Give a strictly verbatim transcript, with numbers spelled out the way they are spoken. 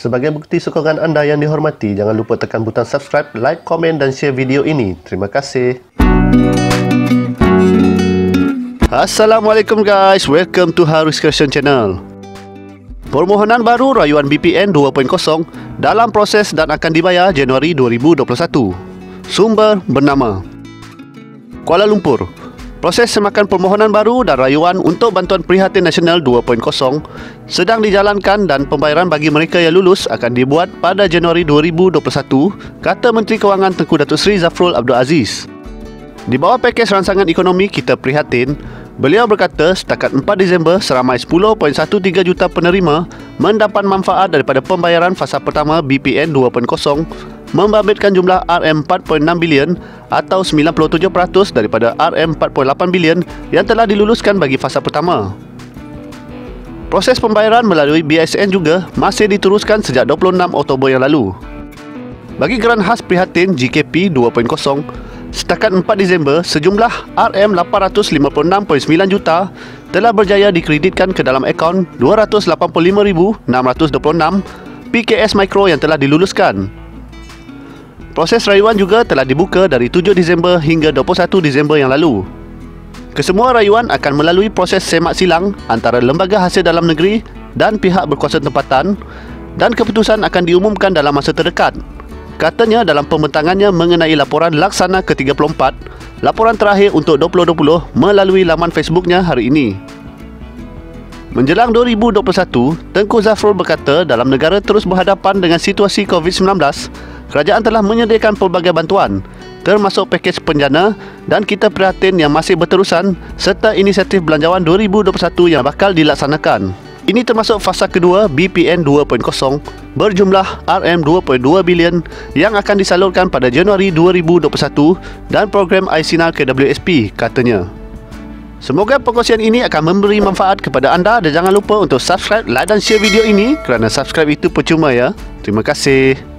Sebagai bukti sokongan anda yang dihormati, jangan lupa tekan butang subscribe, like, komen dan share video ini. Terima kasih. Assalamualaikum guys, welcome to Harus Question Channel. Permohonan baru rayuan B P N dua titik kosong dalam proses dan akan dibayar Januari dua ribu dua puluh satu. Sumber bernama Kuala Lumpur. Proses semakan permohonan baru dan rayuan untuk Bantuan Prihatin Nasional dua titik kosong sedang dijalankan dan pembayaran bagi mereka yang lulus akan dibuat pada Januari dua ribu dua puluh satu, kata Menteri Kewangan Tengku Datuk Seri Zafrul Abdul Aziz. Di bawah pakej rancangan ekonomi Kita Prihatin, beliau berkata setakat empat Disember seramai sepuluh perpuluhan tiga belas juta penerima mendapat manfaat daripada pembayaran fasa pertama B P N dua titik kosong, membabitkan jumlah R M empat perpuluhan enam bilion atau sembilan puluh tujuh peratus daripada R M empat perpuluhan lapan bilion yang telah diluluskan bagi fasa pertama. Proses pembayaran melalui B S N juga masih diteruskan sejak dua puluh enam Oktober yang lalu. Bagi Geran Khas Prihatin G K P dua titik kosong, setakat empat Disember, sejumlah R M lapan ratus lima puluh enam perpuluhan sembilan juta telah berjaya dikreditkan ke dalam akaun dua ratus lapan puluh lima ribu enam ratus dua puluh enam P K S Mikro yang telah diluluskan. Proses rayuan juga telah dibuka dari tujuh Disember hingga dua puluh satu Disember yang lalu. Kesemua rayuan akan melalui proses semak silang antara Lembaga Hasil Dalam Negeri dan pihak berkuasa tempatan, dan keputusan akan diumumkan dalam masa terdekat. Katanya dalam pembentangannya mengenai laporan laksana ke tiga puluh empat, laporan terakhir untuk dua ribu dua puluh melalui laman Facebooknya hari ini. Menjelang dua ribu dua puluh satu, Tengku Zafrul berkata dalam negara terus berhadapan dengan situasi COVID sembilan belas, kerajaan telah menyediakan pelbagai bantuan, termasuk pakej penjana dan Kita Prihatin yang masih berterusan serta inisiatif belanjawan dua ribu dua puluh satu yang bakal dilaksanakan. Ini termasuk fasa kedua B P N dua titik kosong berjumlah R M dua perpuluhan dua bilion yang akan disalurkan pada Januari dua ribu dua puluh satu dan program iSinar K W S P, katanya. Semoga perkongsian ini akan memberi manfaat kepada anda dan jangan lupa untuk subscribe, like dan share video ini kerana subscribe itu percuma ya. Terima kasih.